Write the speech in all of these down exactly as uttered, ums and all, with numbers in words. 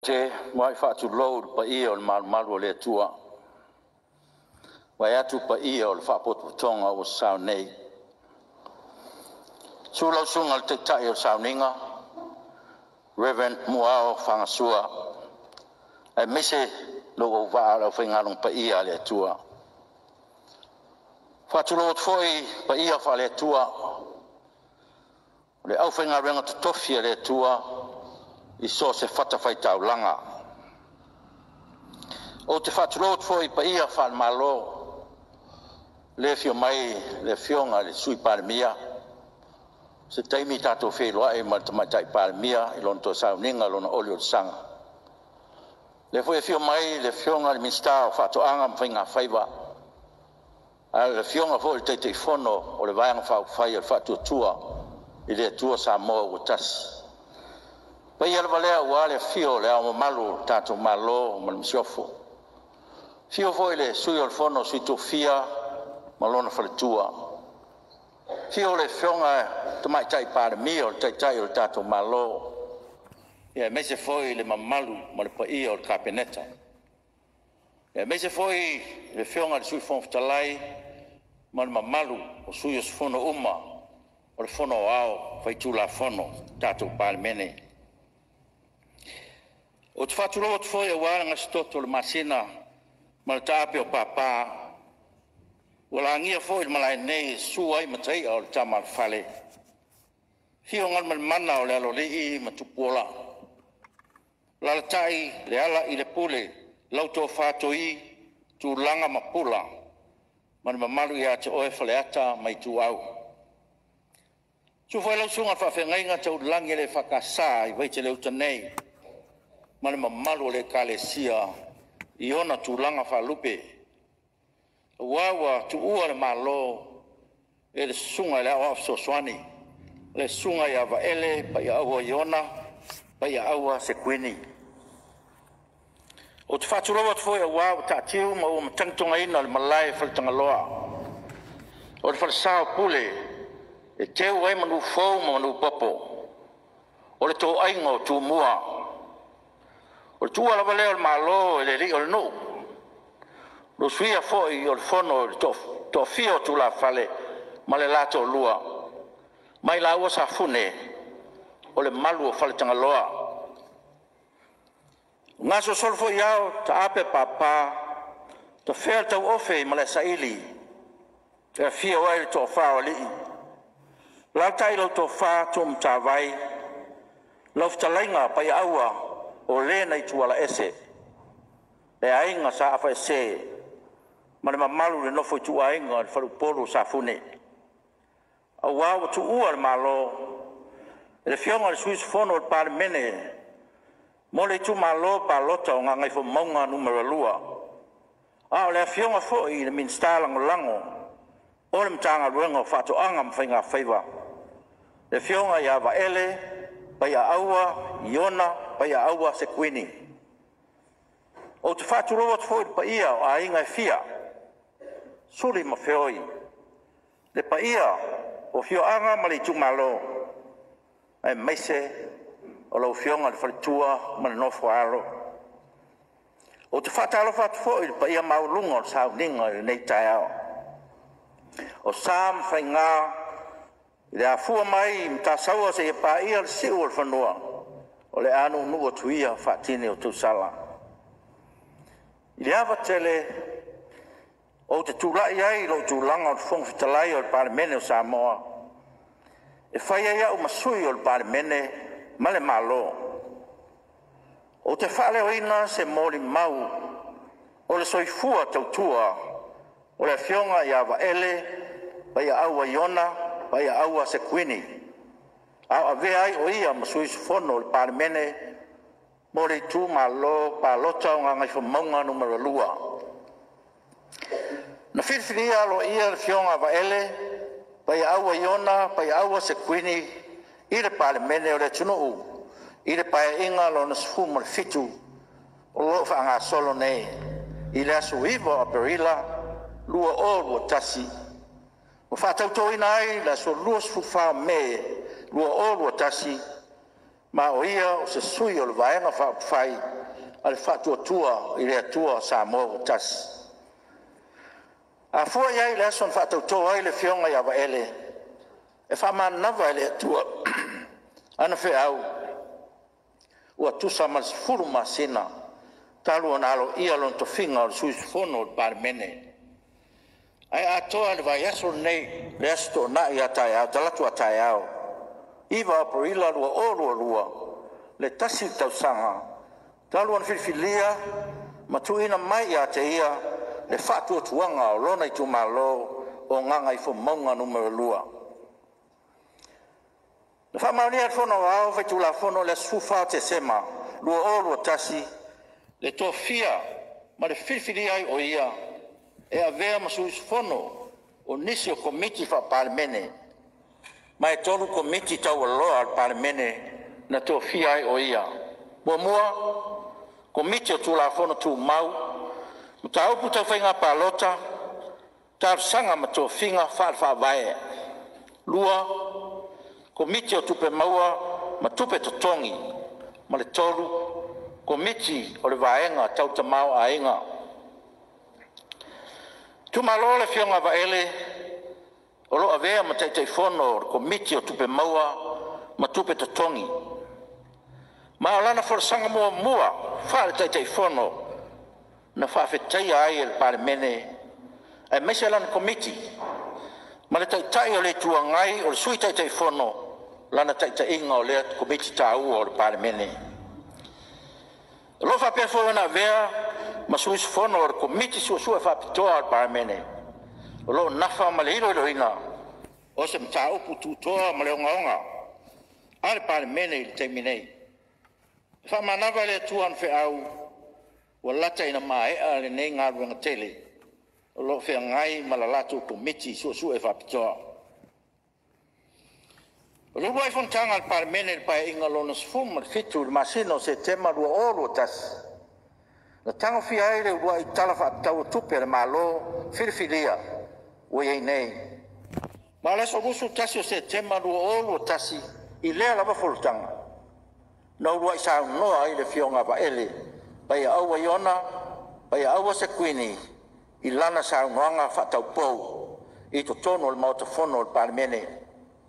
Te mai fa tu load pa ia o mal mal le tua. Wa ya tu pa ia o fa pot tonga o sa nei. Su lo sung al te tai o sa ninga. Reverend Muao Fangasua. Ai mise lo o va o finga long pa ia le tua. Fa tu load foi pa ia fa le tua. Le au finga renga tofia le tua. I so se fata fai tau langa. O te whaturot foi pa ia whan malo. Le fio mai, le fionga, le sui paramia. Se taimi tato whelua e ma tamatai paramia, i lon to sauninga, lona oli o sanga. Le foi fio mai, le fionga, le minsta o whato anga mwhinga whaiva. A le fionga foi te te fono, o le vayanga whau whai al whatu tua, i le tua sa moa o tasi. Pai ala valea ua le fio le au malu tato malo mal msiofo. Fio foi le sui al fono sui tofia malona faletua. Fio le fionga tamai tai para mio tai tai o tato malo. Ia mese foi le mamalu mal pai o capeneta. Ia mese foi le fionga le sui fon ftalai mal mamalu o sui os fono uma o le fono ao fai tula fono tato para mene. O te whaturo o te whoi a wāranga stoto le masina ma le tāpe o pāpā. O la ngia whoi le malai nei suai matai o le tamal whale. Hio ngal mal mana o le alo lii ma tupuola. La le tai le ala i le pule lauto whato i tu langa ma pula. Ma le mamalu i a te oe whale ata mai tu au. Su whai lau sunga whawhengainga tau langi le whakasā i waite le uta nei. Ma le mamalu le kalesia i ona tūlanga whalupe. Wawa tu ua le malo e le sunga le awa afsoswani. Le sunga i awa ele pa i awa i ona pa i awa se kwini. O te whaturawa te foi a wawa ta tiu ma ua matangtonga ina le malai whalitanga loa. O le whalisao pule e teu ai manu fau ma manu popo. O le tō aingo tū mua. O tua la valeo il malo e le ri o no. Lo suia foi o fono to to fio tu la fale ma le lato lua. Mai la ua sa fune o le malu o fale tanga loa. Ngaso sol foi iao ta ape papa to fel tau ofe ma le saili. E fio ai to fa o li. La tai lo to fa tum tavai. Lofta lenga pa ia aua. O le nei tuala ese. E ainga sa afa ese. Ma le mamalu le nofo tu ainga le faru polo sa fune. A wawa tu ua le malo. E le fionga le suis fono le pale mene. Mo le tu malo pa lota o ngangai fo maunga numero lua. A o le fionga fo i le minsta lango lango. O le mtanga luenga fato anga mwhainga whaiva. Le fionga i awa ele. Pa ia aua, iona, pa ia aua se kwini. O te whaturoa te fwoi pa ia o a inga e fia. Suri ma whioi. Le pa ia o whio anga ma le tumalo. Ai meise o lau whionga le whalitua ma le nofo alo. O te whatalo whatu fwoi pa ia maulunga o sao ninga i nei tai ao. O sam whainga le a fua mai mta saua se pa ia le siu o whanua. O le anu nuo tuia whaatine o tu sala. I le awa tele o te tūlai ai lo tūlanga o te whongwhitalai o le Parlemene o Samoa. E whai ai au masui o le Parlemene ma le malo. O te whale o ina se mori mau o le soifua tautua o le fionga i awa ele pa ia aua iona pa ia aua se kwini. A ave ai o ia masui fono le Parlemene mo le tu malo pa lota o ngangai whamaunga numero lua. Na whiwhiria lo ia le fionga wa ele pa ia aua iona pa ia aua se kwini i le Parlemene o le tunuu i le pa inga lo na sifu mo le fitu o lo whaanga solo nei i le asu iwa a perila lua o lua tasi. O whātautau ina ai la so lua sfufa me lua o lua tasi Ma o ia o se sui o le vaenga whai al whatua tua i rea tua sa mo tas. A fua iai le ason whatau toa ai le fionga ia waele. E whaman nawa le tua ana whi au. Ua tusa mas furu masina. Talu ana alo ia lon to finga o sui fono o parmene. Ai atoa le vai aso nei le asto na ia tai au, talatu a tai au. Iwa po ila lua o lua lua. Le tasi tau sanga. Talu ana whiwhilia, matuina mai ia te ia, le whatua tuanga o lona i tu malo o nganga i fo maunga numero lua. Le whamaunia at fono au, vai tu la fono le sufa te sema, lua o lua tasi, le to fia, ma le whiwhilia ai o ia, e a vea masuis fono o nisi o komiti fa parmene. Ma e tolu komiti tau aloa al parmene na to fia ai o ia. Mua mua, komiti o tula fono tu mau, ta upu tau whainga palota, ta sanga ma to finga wha wha vae. Lua, komiti o tupe maua, ma tupe totongi, ma le tolu, komiti o le vaenga tau ta mau a inga. Tu malo le fionga vaele, o lo avea ma tei tei fono, komiti o tupe maua, ma tupe totongi. Ma o lana forsanga mua mua, wha tei tei fono, na whawhetai ai el parmene, e mese lana komiti. Ma le tei tai o le tua ngai, o le sui tei tei fono, lana tei tei inga o le komiti tau o le parmene. Lo whapea fo na vea, ma sui fono o le komiti sua sua whapitoa o le parmene. O lo nafa ma le hilo ilo ina, o se mta upu tutoa ma le onga onga, a le parmene il teminei. Whamanawa le tuan whi au, wa lata ina mae a le nei ngā ruanga tele, o lo whi ngai ma la latu komiti sua sua e whapitoa. O lo wai fontanga al parmene il pae inga lona sfum ma fitu il masino se tema lua oro tas. Na tango whi ai le ua i tala whapitau tupe le malo whiriwhiria, ua iei nei. Ma le so rusu tasi o se tema lua oro tasi, i lea lava folutanga. Na ua i sa noa ai le fionga wa ele, pai aua iona, pai aua se kuini, i lana sa unoanga whatau pou, i to tono le mauta fono le parmene.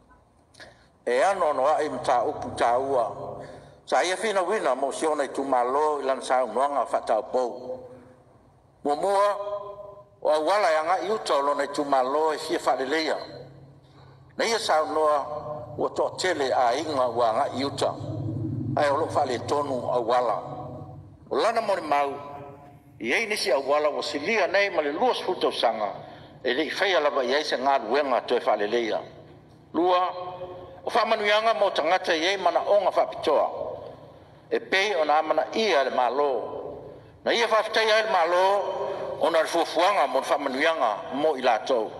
E ano noa i mta upu ta ua, sa ia fina wina mo siona i tu malo i lana sa unoanga whatau pou. Mua mua, o awala yanga i uta o lona i tu malo e fia whaleleia. Na ia sa unoa, ua to tele a inga ua nga i uta. Ai olo whale tonu awala. O lana mori mau, i ei nisi awala o silia nei ma le luas futau sanga, e le i whaia lava i eise ngā ruenga to e whale leia. Lua, o whamanuianga mo tangata i ei mana onga whapitoa, e pei o nā mana ia le malo. Na ia whawhitai ai le malo, o na rifuafuanga mo whamanuianga mo i lātou.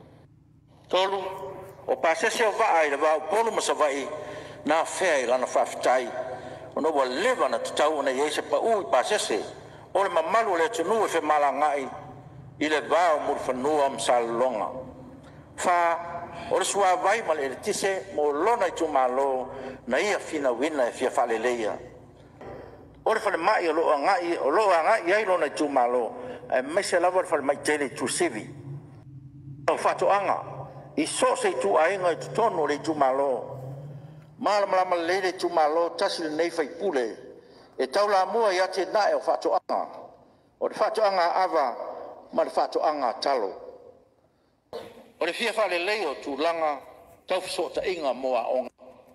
Tolu, o pāsese o waa i le wau polu masawai, na whea i lana whawhitai, o no wa lewa na tutau na yeise pa ui pasese, o le mamalu le tunu e whe malangai, i le vau mur whanua msalonga. Wha, o le sua vai ma le tise, mo lona i tu malo, na ia fina wina e fia whale leia. O le whale mai o loa ngai, o loa ngai ai lona i tu malo, e mese lawa le whale mai tele tu sivi. O whatoanga, i so se tu ainga i tu tono le i tu malo, Mala mala lele tu malo tasi le nei fai pule. E tau la mua ia te nae o whatoanga. O le whatoanga ava, ma le whatoanga talo. O le fia whale leo tu langa, tau fisota inga moa onga.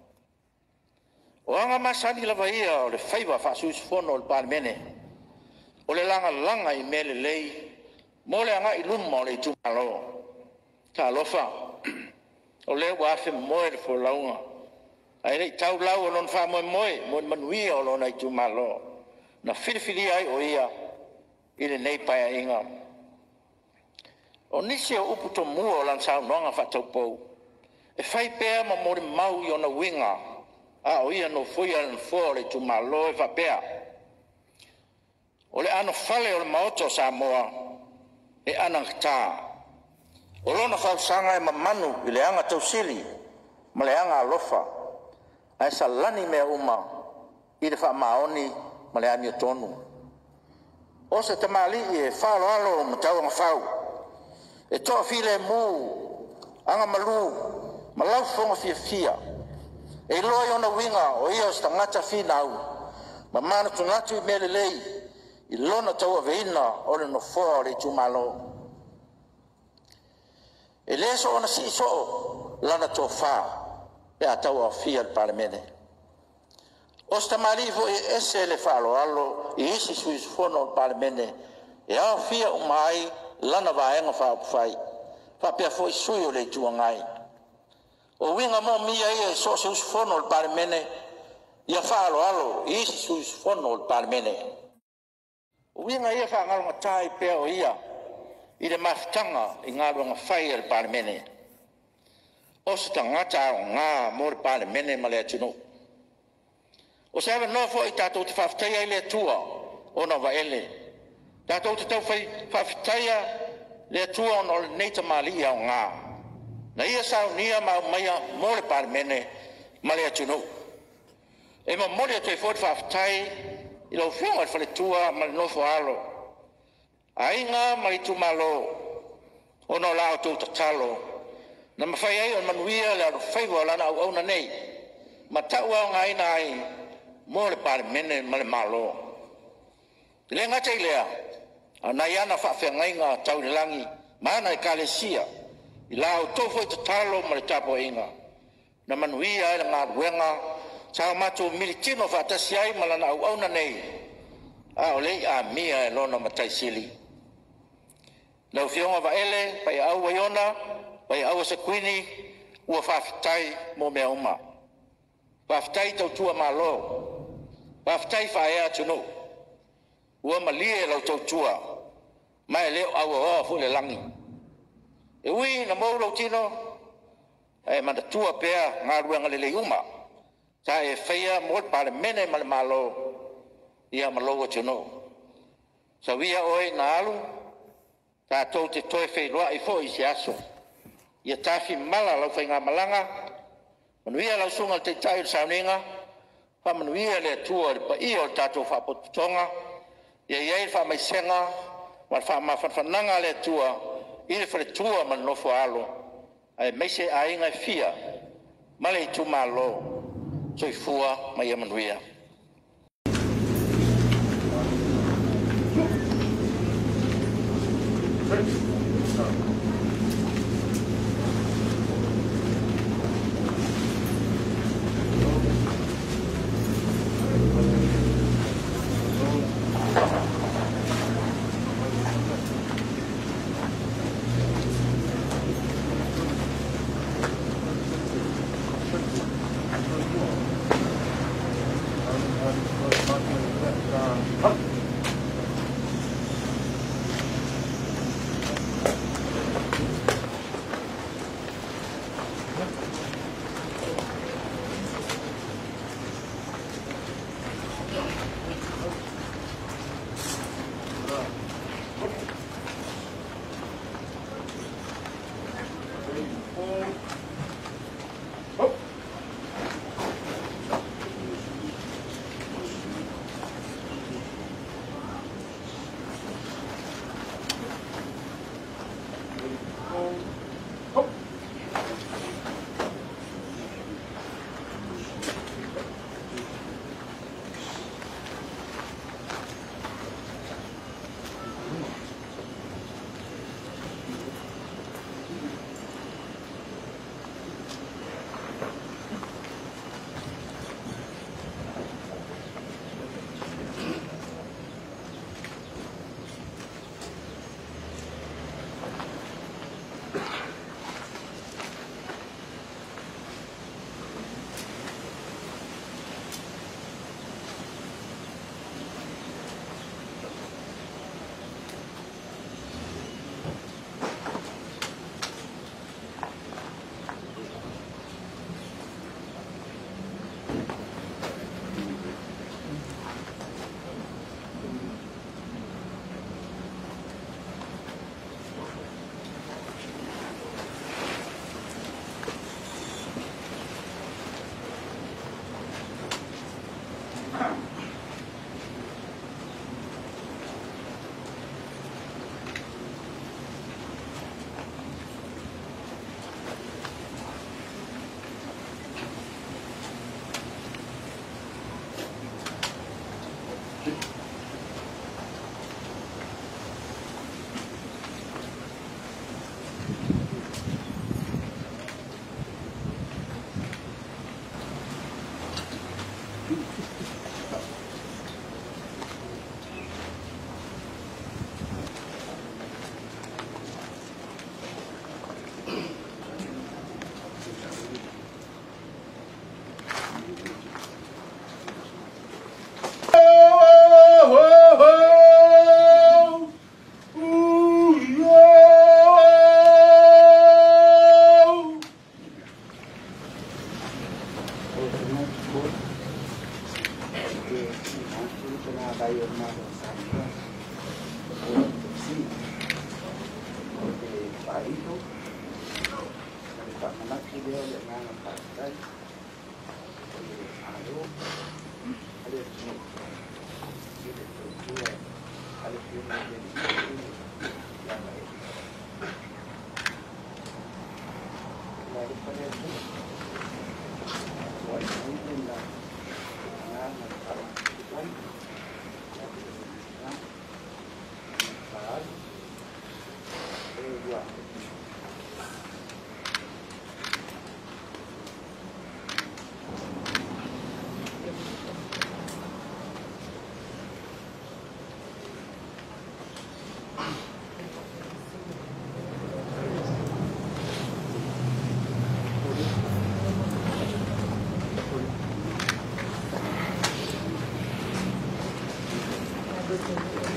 O anga masani lava ia o le whaiwa whasuis fono o le parmene. O le langa langa i mele lei, mo le anga i luma o le tu malo. Ta lofa, o le wafe moe le fo launga. Ai nei tau lau o lon wha moe moe, moe manuia o lona i tu malo. Na whiriwhiri ai o ia, i le nei paia inga. O nisi o upu to mua o lan sao noanga whatau pou. E whai pēr ma mori mau i ona winga, a o ia no fuia lan fua le tu malo e whapea. O le ano whale o le maoto sa moa, e anang tā. O lona whausanga e mamanu i le anga tausili, ma le anga alofa. ai salani me uma i le whaamaoni ma le ani o tonu. O se tamali e whaalo alo ma tau anga whau. E toa while mu anga malu ma lau whonga fia fia. E loi ona winga o ia o sta ngata whina au. Ma mana tu ngatu i mele lei i lona tau aveina o le no fua o le tumalo. E leso ona si so lana to wha e a tau a fia le paramene. O sta marivo e ese le whaalo alo i isi sui fono le paramene e a fia umai lana vaenga wha upwhai. Wha pia fo i sui o le tuangai. O winga mo mia e so sui fono le paramene ia whaalo alo i isi sui fono le paramene. O winga ia wha ngalonga tai pia o ia i le mafutanga i ngā runga whai al paramene. O se tangata o ngā mo le paramene ma le atunu. O se awa nofo i tātou te whawhtaia i le atua o na waele. Tātou te tau whawhtaia le atua o na neita mali au ngā. Na ia sao nia ma maia mo le paramene ma le atunu. E ma mori atu e fōt whawhtai i lau whionga whale tua ma le nofo alo. Ainga mai tu malo ono lao tu tatalo na mafai ai on manuia la faiwa la na au na nei mataua ngai nai mo le paramene ma le malo le ngata ilea ana yana fa fe ngai nga tau le langi mana e kalesia i lao to foi tatalo ma le tapo inga na manuia la nga wenga sa matu militino fa tasiai ma la na au na nei a ole a mia lo na matai sili. Lau whionga wa ele, pai au waiona, pai au sa kuini, ua whawhitai mō mea uma. Whawhitai tau tua mā lo. Whawhitai whaea tunu. Ua malie lau tau tua. Mai leo au awa fu le langi. E ui na mou lau tino, e mana tua pea ngā ruanga le le uma. Ta e whaia mō pāle mene ma le mā lo. Ia ma lo tunu. Sa wia oi na alu, tātou te toe whairoa i fo i se aso. Ia tāwhi mala lau whai ngā malanga. Manuia lau sunga te tai o sauninga. Wha manuia le atua le pa i o tātou whapotutonga. Ia iei wha mai senga. Wa wha mawhanwhananga le atua. I le whare tua man nofo alo. Ai meise a inga i fia. Male i tu mā lo. So i fua mai a manuia. Thank you.